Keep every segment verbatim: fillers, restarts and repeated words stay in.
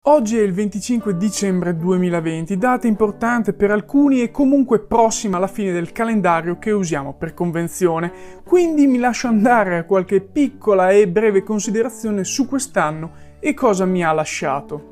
Oggi è il venticinque dicembre duemilaventi, data importante per alcuni e comunque prossima alla fine del calendario che usiamo per convenzione, quindi mi lascio andare a qualche piccola e breve considerazione su quest'anno e cosa mi ha lasciato.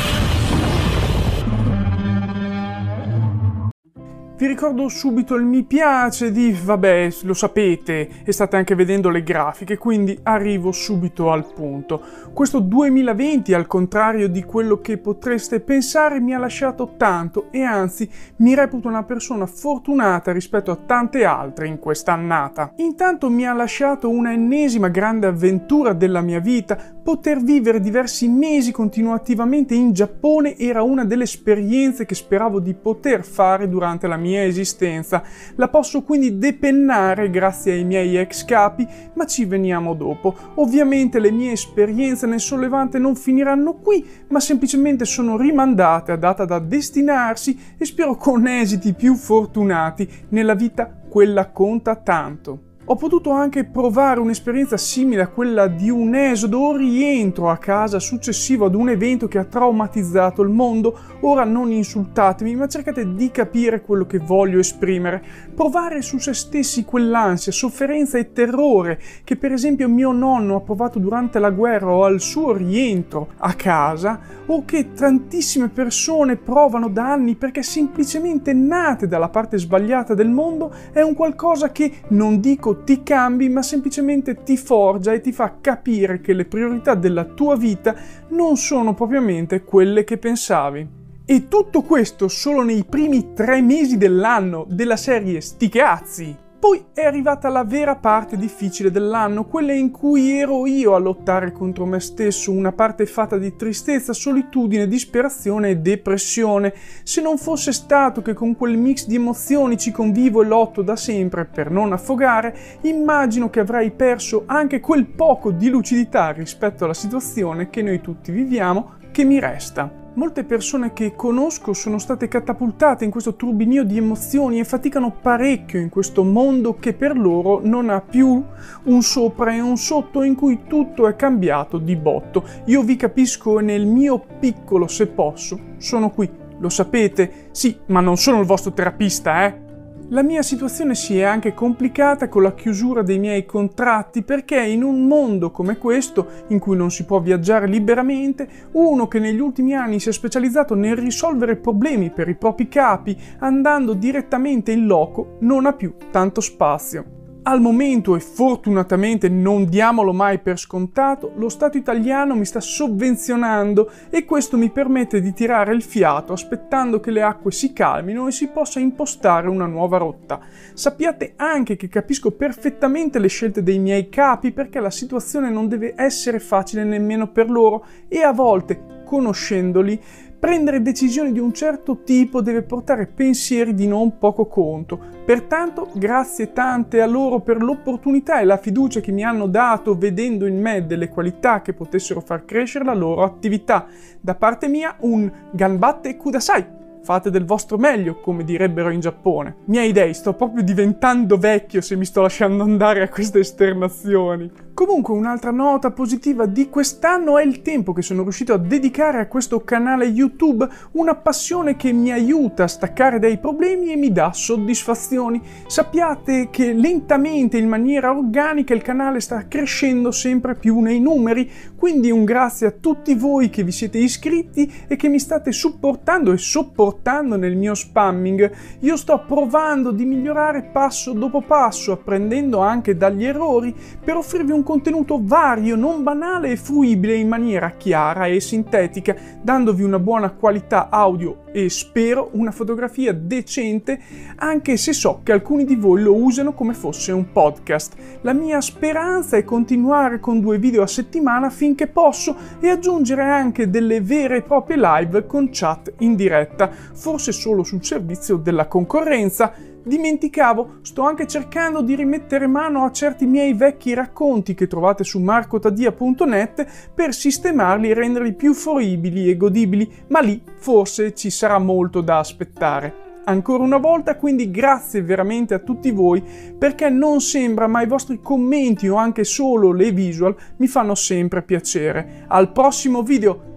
Vi ricordo subito il mi piace di, vabbè, lo sapete, e state anche vedendo le grafiche, quindi arrivo subito al punto. Questo duemilaventi, al contrario di quello che potreste pensare, mi ha lasciato tanto e anzi mi reputo una persona fortunata rispetto a tante altre in quest'annata. Intanto mi ha lasciato una ennesima grande avventura della mia vita. Poter vivere diversi mesi continuativamente in Giappone era una delle esperienze che speravo di poter fare durante la mia mia esistenza. La posso quindi depennare grazie ai miei ex capi, ma ci veniamo dopo. Ovviamente le mie esperienze nel sollevante non finiranno qui, ma semplicemente sono rimandate a data da destinarsi e spero con esiti più fortunati. Nella vita quella conta tanto. Ho potuto anche provare un'esperienza simile a quella di un esodo o rientro a casa successivo ad un evento che ha traumatizzato il mondo. Ora non insultatemi, ma cercate di capire quello che voglio esprimere. Provare su se stessi quell'ansia, sofferenza e terrore che per esempio mio nonno ha provato durante la guerra o al suo rientro a casa, o che tantissime persone provano da anni perché semplicemente nate dalla parte sbagliata del mondo, è un qualcosa che, non dico ti cambi, ma semplicemente ti forgia e ti fa capire che le priorità della tua vita non sono propriamente quelle che pensavi. E tutto questo solo nei primi tre mesi dell'anno, della serie sti cazzi! Poi è arrivata la vera parte difficile dell'anno, quella in cui ero io a lottare contro me stesso, una parte fatta di tristezza, solitudine, disperazione e depressione. Se non fosse stato che con quel mix di emozioni ci convivo e lotto da sempre per non affogare, immagino che avrei perso anche quel poco di lucidità rispetto alla situazione che noi tutti viviamo, che mi resta. Molte persone che conosco sono state catapultate in questo turbinio di emozioni e faticano parecchio in questo mondo che per loro non ha più un sopra e un sotto, in cui tutto è cambiato di botto. Io vi capisco e nel mio piccolo, se posso, sono qui. Lo sapete? Sì, ma non sono il vostro terapista, eh? La mia situazione si è anche complicata con la chiusura dei miei contratti, perché in un mondo come questo, in cui non si può viaggiare liberamente, uno che negli ultimi anni si è specializzato nel risolvere problemi per i propri capi andando direttamente in loco, non ha più tanto spazio. Al momento, e fortunatamente non diamolo mai per scontato, lo Stato italiano mi sta sovvenzionando e questo mi permette di tirare il fiato aspettando che le acque si calmino e si possa impostare una nuova rotta. Sappiate anche che capisco perfettamente le scelte dei miei capi, perché la situazione non deve essere facile nemmeno per loro e a volte, conoscendoli, prendere decisioni di un certo tipo deve portare pensieri di non poco conto. Pertanto, grazie tante a loro per l'opportunità e la fiducia che mi hanno dato, vedendo in me delle qualità che potessero far crescere la loro attività. Da parte mia, un ganbatte kudasai! Fate del vostro meglio, come direbbero in Giappone. Miei dei, sto proprio diventando vecchio se mi sto lasciando andare a queste esternazioni. Comunque, un'altra nota positiva di quest'anno è il tempo che sono riuscito a dedicare a questo canale YouTube, una passione che mi aiuta a staccare dai problemi e mi dà soddisfazioni. Sappiate che lentamente, in maniera organica, il canale sta crescendo sempre più nei numeri, quindi un grazie a tutti voi che vi siete iscritti e che mi state supportando e sopportando nel mio spamming. Io sto provando di migliorare passo dopo passo, apprendendo anche dagli errori, per offrirvi un contenuto vario, non banale e fruibile in maniera chiara e sintetica, dandovi una buona qualità audio e spero una fotografia decente, anche se so che alcuni di voi lo usano come fosse un podcast. La mia speranza è continuare con due video a settimana finché posso e aggiungere anche delle vere e proprie live con chat in diretta, forse solo sul servizio della concorrenza. Dimenticavo, sto anche cercando di rimettere mano a certi miei vecchi racconti che trovate su marcotadia punto net per sistemarli e renderli più fruibili e godibili, ma lì forse ci sarà molto da aspettare. Ancora una volta, quindi grazie veramente a tutti voi, perché non sembra, ma i vostri commenti o anche solo le visual mi fanno sempre piacere. Al prossimo video!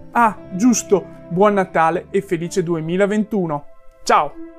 Ah, giusto, buon Natale e felice duemilaventuno. Ciao!